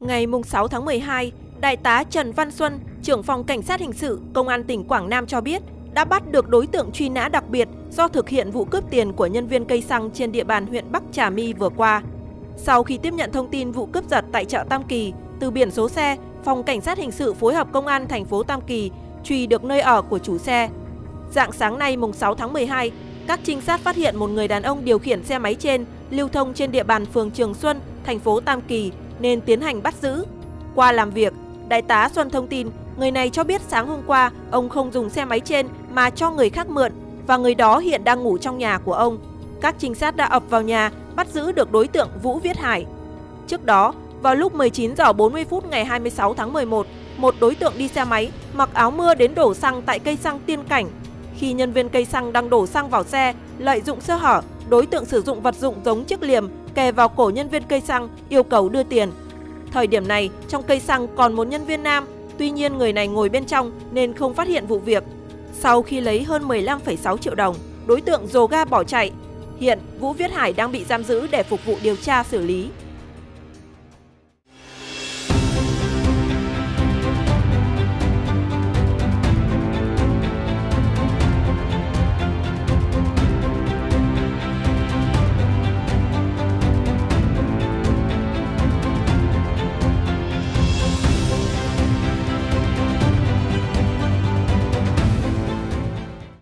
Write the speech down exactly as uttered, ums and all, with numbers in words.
Ngày sáu tháng mười hai, Đại tá Trần Văn Xuân, trưởng phòng Cảnh sát hình sự Công an tỉnh Quảng Nam cho biết đã bắt được đối tượng truy nã đặc biệt do thực hiện vụ cướp tiền của nhân viên cây xăng trên địa bàn huyện Bắc Trà My vừa qua. Sau khi tiếp nhận thông tin vụ cướp giật tại chợ Tam Kỳ, từ biển số xe, Phòng Cảnh sát hình sự phối hợp Công an thành phố Tam Kỳ truy được nơi ở của chủ xe. Rạng sáng nay mùng sáu tháng mười hai, các trinh sát phát hiện một người đàn ông điều khiển xe máy trên lưu thông trên địa bàn phường Trường Xuân, thành phố Tam Kỳ nên tiến hành bắt giữ. Qua làm việc, Đại tá Xuân thông tin người này cho biết sáng hôm qua ông không dùng xe máy trên mà cho người khác mượn và người đó hiện đang ngủ trong nhà của ông. Các trinh sát đã ập vào nhà bắt giữ được đối tượng Vũ Viết Hải. Trước đó, vào lúc mười chín giờ bốn mươi phút ngày hai mươi sáu tháng mười một, một đối tượng đi xe máy mặc áo mưa đến đổ xăng tại cây xăng Tiên Cảnh. Khi nhân viên cây xăng đang đổ xăng vào xe, lợi dụng sơ hở, đối tượng sử dụng vật dụng giống chiếc liềm kề vào cổ nhân viên cây xăng yêu cầu đưa tiền. Thời điểm này, trong cây xăng còn một nhân viên nam, tuy nhiên người này ngồi bên trong nên không phát hiện vụ việc. Sau khi lấy hơn mười lăm phẩy sáu triệu đồng, đối tượng dồ ga bỏ chạy. Hiện, Vũ Viết Hải đang bị giam giữ để phục vụ điều tra xử lý.